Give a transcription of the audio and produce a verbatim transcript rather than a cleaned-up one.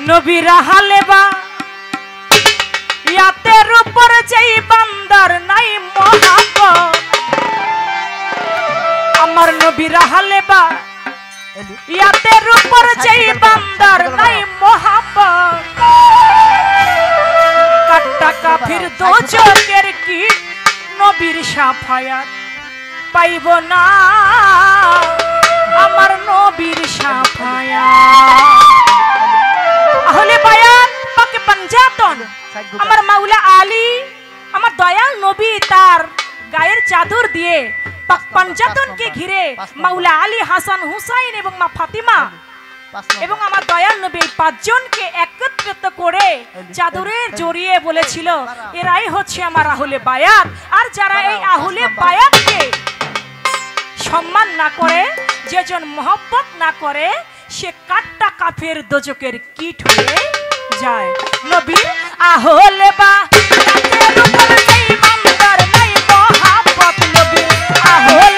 নবীরা হালেবা ইয়াতের উপর যেই বান্দার নাই মহাব্বত আমার নবীরা হালেবা ইয়াতের উপর যেই বান্দার নাই মহাব্বত কাট্টা কাফির দোজকের কি নবীর শাফায়াত পাইব না আমার নবীর শাফায়াত আহলে বায়াত পাকে পাঞ্জাতন আমার মাওলা আলী আমার দয়াল নবী তার গায়ের চাদর দিয়ে পাক পাঞ্জাতনকে ঘিরে মাওলা আলী হাসান হুসাইন এবং মা ফাতিমা এবং আমার দয়াল নবী পাঁচজনকে একত্রিত করে চাদরে জড়িয়ে বলেছিল এরাই হচ্ছে আমার আহলে বায়াত। আর যারা এই আহলে বায়াতকে সম্মান না করে যেজন মহব্বত না করে সে কাট্টা কাফের দোজকের কীট হয়ে যায়। নবী আহলে বায়াতের উপর যেই বান্দার নাই মহব্বত নবী আহলে